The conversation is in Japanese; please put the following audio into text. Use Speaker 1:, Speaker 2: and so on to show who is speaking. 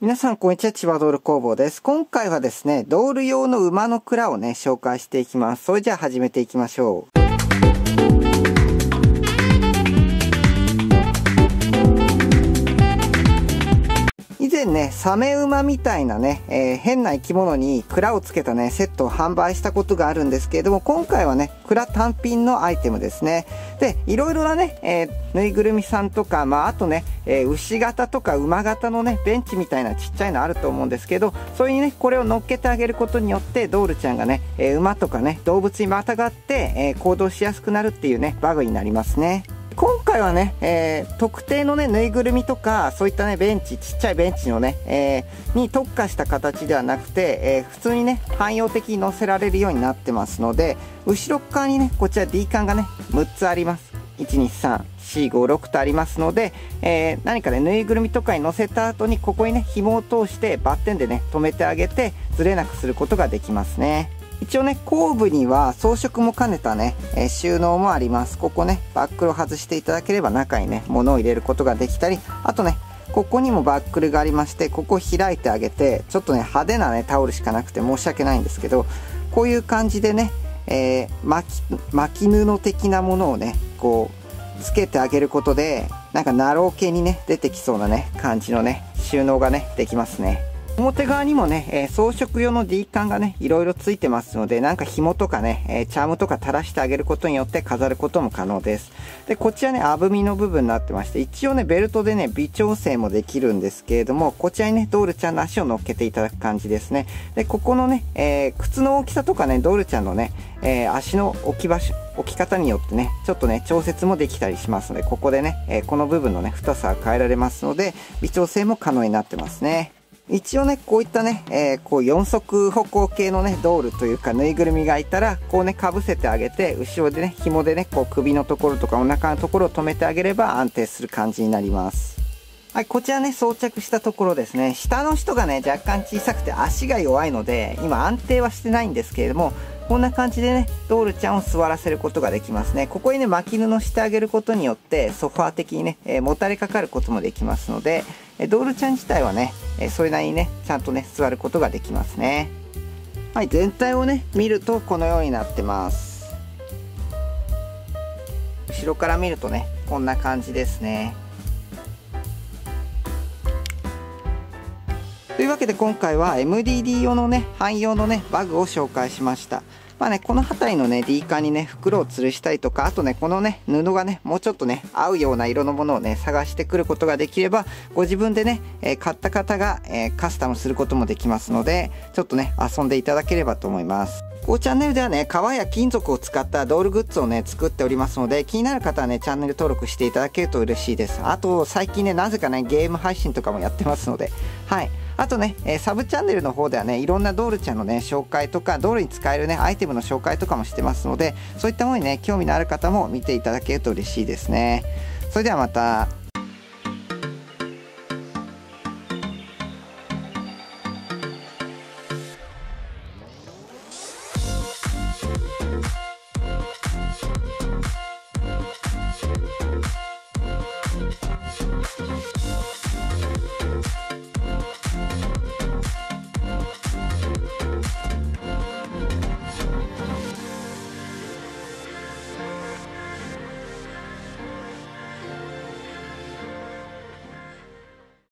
Speaker 1: 皆さん、こんにちは。千葉ドール工房です。今回はですね、ドール用の馬の蔵をね、紹介していきます。それじゃあ始めていきましょう。以前ね、サメ馬みたいなね、変な生き物に蔵をつけたね、セットを販売したことがあるんですけれども、今回はね、蔵単品のアイテムですね。で、いろいろなね、ぬいぐるみさんとか、あとね、牛型とか馬型のね、ベンチみたいなちっちゃいのあると思うんですけど、それにね、これを乗っけてあげることによって、ドールちゃんがね、馬とかね、動物にまたがって、行動しやすくなるっていうね、バグになりますね。今回はね、特定のね、ぬいぐるみとか、そういったね、ベンチ、ちっちゃいベンチのね、に特化した形ではなくて、普通にね、汎用的に乗せられるようになってますので、後ろ側にね、こちら D 缶がね、6つあります。1、2、3、4、5、6とありますので、何かね、ぬいぐるみとかに乗せた後に、ここにね、紐を通してバッテンでね、止めてあげて、ずれなくすることができますね。一応ね、後部には装飾も兼ねたね、収納もあります。ここね、バックルを外していただければ中にね、物を入れることができたり、あとね、ここにもバックルがありまして、ここを開いてあげて、ちょっとね、派手なね、タオルしかなくて申し訳ないんですけど、こういう感じでね、巻き布的なものをね、こう、つけてあげることで、なんかナロー系にね、出てきそうなね、感じのね、収納がね、できますね。表側にもね、装飾用の D 缶がね、いろいろついてますので、なんか紐とかね、チャームとか垂らしてあげることによって飾ることも可能です。で、こちらね、あぶみの部分になってまして、一応ね、ベルトでね、微調整もできるんですけれども、こちらにね、ドールちゃんの足を乗っけていただく感じですね。で、ここのね、靴の大きさとかね、ドールちゃんのね、足の置き方によってね、ちょっとね、調節もできたりしますので、ここでね、この部分のね、太さが変えられますので、微調整も可能になってますね。一応ね、こういったね、こう4足歩行系のね、ドールというかぬいぐるみがいたら、こうね、被せてあげて、後ろでね、紐でね、こう首のところとかお腹のところを止めてあげれば安定する感じになります。はい、こちらね、装着したところですね。下の人がね、若干小さくて足が弱いので、今安定はしてないんですけれども、こんな感じでね、ドールちゃんを座らせることができますね。ここにね、巻き布してあげることによって、ソファー的にね、もたれかかることもできますので、ドールちゃん自体はね、それなりにね、ちゃんとね、座ることができますね。はい、全体をね、見るとこのようになってます。後ろから見るとね、こんな感じですね。というわけで今回は MDD 用のね、汎用のね、バグを紹介しました。この辺りのね、D 缶にね、袋を吊るしたりとか、あとね、このね、布がね、もうちょっとね、合うような色のものをね、探してくることができれば、ご自分でね、買った方が、カスタムすることもできますので、ちょっとね、遊んでいただければと思います。このチャンネルではね、革や金属を使ったドールグッズをね、作っておりますので、気になる方はね、チャンネル登録していただけると嬉しいです。あと、最近ね、なぜかね、ゲーム配信とかもやってますので、はい。あとね、サブチャンネルの方ではね、いろんなドールちゃんのね、紹介とか、ドールに使えるね、アイテムの紹介とかもしてますので、そういったものにね、興味のある方も見ていただけると嬉しいですね。それではまた。